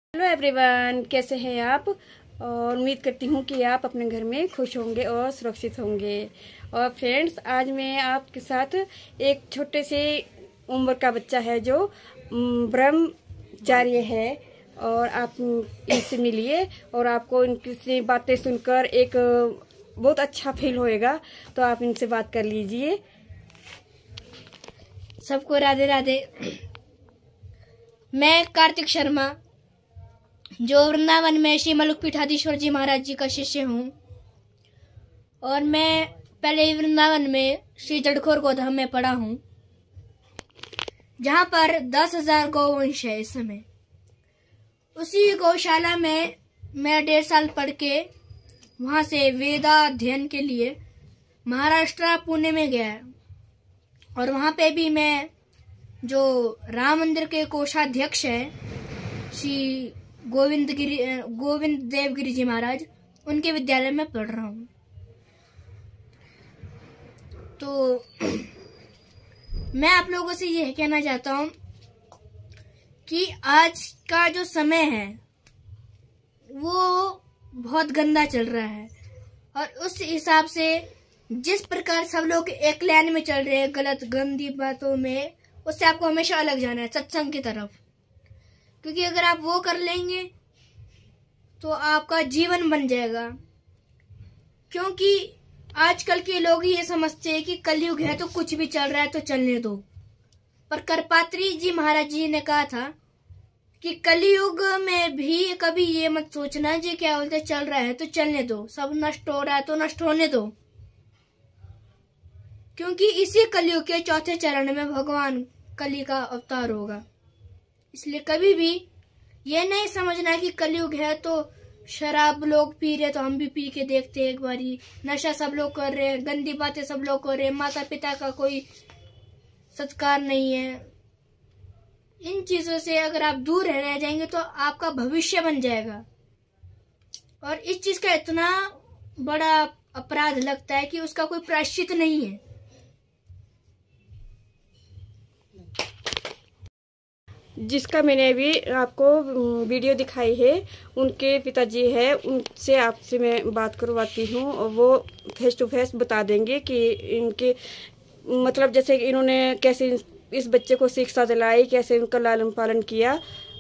Hello everyone, कैसे हैं आप। और उम्मीद करती हूँ कि आप अपने घर में खुश होंगे और सुरक्षित होंगे। और फ्रेंड्स, आज मैं आपके साथ एक छोटे से उम्र का बच्चा है जो ब्रह्मचार्य है, और आप इनसे मिलिए और आपको इनकी बातें सुनकर एक बहुत अच्छा फील होएगा। तो आप इनसे बात कर लीजिए। सबको राधे राधे। मैं कार्तिक शर्मा, जो वृंदावन में श्री मलुक पीठाधीश्वर जी महाराज जी का शिष्य हूँ। और मैं पहले वृंदावन में श्री जड़खोर गोधाम में पढ़ा हूँ, जहाँ पर 10,000 गौवंश है इस समय। उसी गौशाला में मैं 1.5 साल पढ़ के वहाँ से वेदा अध्ययन के लिए महाराष्ट्र पुणे में गया। और वहाँ पे भी मैं जो राम मंदिर के कोषाध्यक्ष है श्री गोविंद देवगिरी जी महाराज, उनके विद्यालय में पढ़ रहा हूँ। तो मैं आप लोगों से यह कहना चाहता हूँ कि आज का जो समय है वो बहुत गंदा चल रहा है, और उस हिसाब से जिस प्रकार सब लोग एक लाइन में चल रहे हैं गलत गंदी बातों में, उससे आपको हमेशा अलग जाना है सत्संग की तरफ। क्योंकि अगर आप वो कर लेंगे तो आपका जीवन बन जाएगा। क्योंकि आजकल के लोग ये समझते हैं कि कलयुग है तो कुछ भी चल रहा है तो चलने दो। पर करपात्री जी महाराज जी ने कहा था कि कलयुग में भी कभी ये मत सोचना जी क्या बोलते चल रहा है तो चलने दो, सब नष्ट हो रहा है तो नष्ट होने दो। क्योंकि इसी कलयुग के चौथे चरण में भगवान कली का अवतार होगा। इसलिए कभी भी ये नहीं समझना कि कलयुग है तो शराब लोग पी रहे तो हम भी पी के देखते हैं एक बारी, नशा सब लोग कर रहे हैं, गंदी बातें सब लोग कर रहे हैं, माता पिता का कोई सत्कार नहीं है। इन चीजों से अगर आप दूर रह जाएंगे तो आपका भविष्य बन जाएगा। और इस चीज का इतना बड़ा अपराध लगता है कि उसका कोई प्रायश्चित नहीं है। जिसका मैंने अभी आपको वीडियो दिखाई है, उनके पिताजी है, उनसे आपसे मैं बात करवाती हूँ और वो फेस टू फेस बता देंगे कि इनके मतलब जैसे इन्होंने कैसे इस बच्चे को शिक्षा दिलाई, कैसे उनका लालन पालन किया।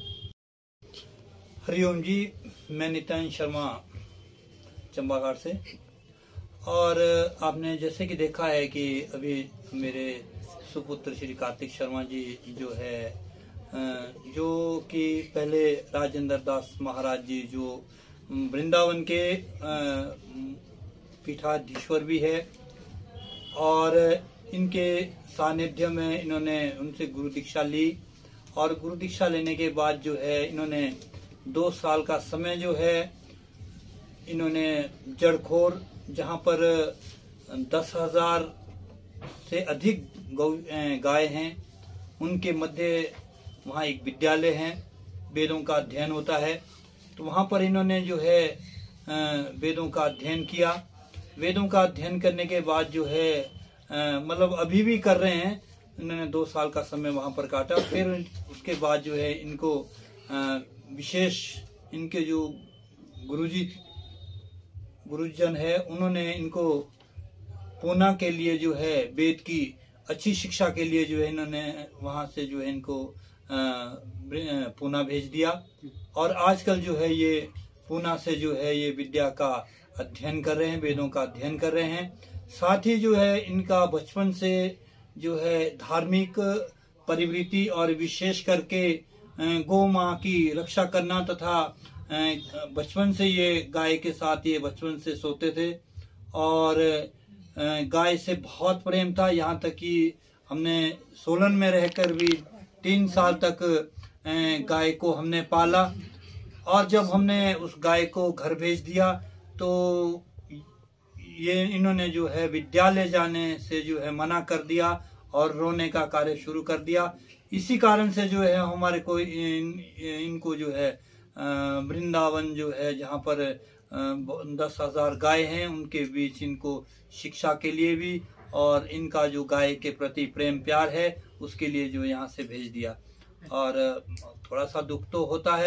हरिओम जी, मैं नित्यानंद शर्मा चंबाघाट से। और आपने जैसे कि देखा है कि अभी मेरे सुपुत्र श्री कार्तिक शर्मा जी जो है, जो कि पहले राजेंद्र दास महाराज जी जो वृंदावन के पीठाधीश्वर भी है, और इनके सानिध्य में इन्होंने उनसे गुरु दीक्षा ली। और गुरु दीक्षा लेने के बाद जो है इन्होंने 2 साल का समय जो है इन्होंने जड़खोर, जहाँ पर 10,000 से अधिक गाय हैं, उनके मध्य वहाँ एक विद्यालय है, वेदों का अध्ययन होता है। तो वहाँ पर इन्होंने जो है वेदों का अध्ययन किया। वेदों का अध्ययन करने के बाद जो है मतलब अभी भी कर रहे हैं, इन्होंने 2 साल का समय वहाँ पर काटा। फिर उसके बाद जो है इनको विशेष इनके जो गुरुजन है, उन्होंने इनको पूना के लिए जो है वेद की अच्छी शिक्षा के लिए जो है इन्होंने वहाँ से जो है इनको पूना भेज दिया। और आजकल जो है ये पूना से जो है ये विद्या का अध्ययन कर रहे हैं, वेदों का अध्ययन कर रहे हैं। साथ ही जो है इनका बचपन से जो है धार्मिक परिवृत्ति और विशेष करके गौ माँ की रक्षा करना, तथा बचपन से ये गाय के साथ ये बचपन से सोते थे और गाय से बहुत प्रेम था। यहाँ तक कि हमने सोलन में रहकर भी 3 साल तक गाय को हमने पाला। और जब हमने उस गाय को घर भेज दिया तो ये इन्होंने जो है विद्यालय जाने से जो है मना कर दिया और रोने का कार्य शुरू कर दिया। इसी कारण से जो है हमारे को इनको जो है वृंदावन जो है जहाँ पर 10,000 गाय हैं, उनके बीच इनको शिक्षा के लिए भी और इनका जो गाय के प्रति प्रेम प्यार है उसके लिए जो यहाँ से भेज दिया। और थोड़ा सा दुख तो होता है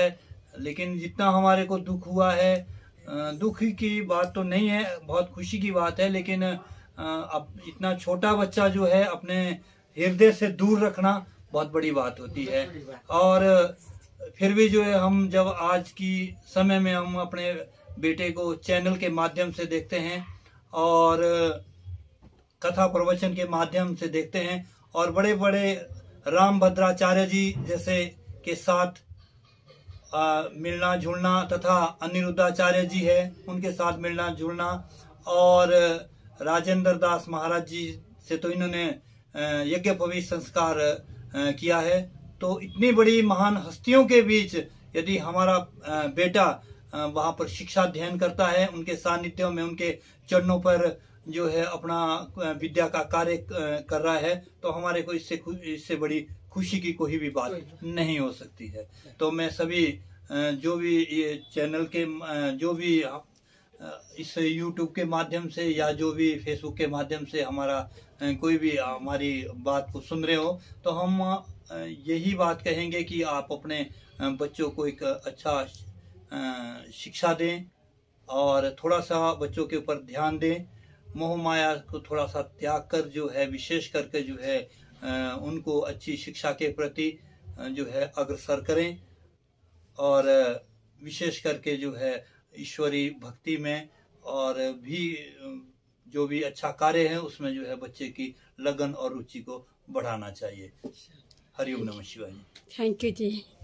लेकिन जितना हमारे को दुख हुआ है, दुख की बात तो नहीं है, बहुत खुशी की बात है, लेकिन अब इतना छोटा बच्चा जो है अपने हृदय से दूर रखना बहुत बड़ी बात होती है। और फिर भी जो है हम जब आज की समय में हम अपने बेटे को चैनल के माध्यम से देखते हैं और कथा प्रवचन के माध्यम से देखते हैं और बड़े बड़े रामभद्राचार्य जी जैसे के साथ मिलना जुलना तथा अनिरुद्धाचार्य जी है उनके साथ मिलना जुलना, और राजेंद्र दास महाराज जी से तो इन्होंने यज्ञोपवीत संस्कार किया है। तो इतनी बड़ी महान हस्तियों के बीच यदि हमारा बेटा वहां पर शिक्षा अध्ययन करता है, उनके सानिध्यों में उनके चरणों पर जो है अपना विद्या का कार्य कर रहा है, तो हमारे को इससे बड़ी खुशी की कोई भी बात नहीं हो सकती है। तो मैं सभी जो भी ये चैनल के जो भी इस YouTube के माध्यम से या जो भी Facebook के माध्यम से हमारा कोई भी हमारी बात को सुन रहे हो, तो हम यही बात कहेंगे कि आप अपने बच्चों को एक अच्छा शिक्षा दें और थोड़ा सा बच्चों के ऊपर ध्यान दें, मोह माया को थोड़ा सा त्याग कर जो है विशेष करके जो है उनको अच्छी शिक्षा के प्रति जो है अग्रसर करें, और विशेष करके जो है ईश्वरी भक्ति में और भी जो भी अच्छा कार्य है उसमें जो है बच्चे की लगन और रुचि को बढ़ाना चाहिए। हरिओम नमः शिवाय। Thank you ji.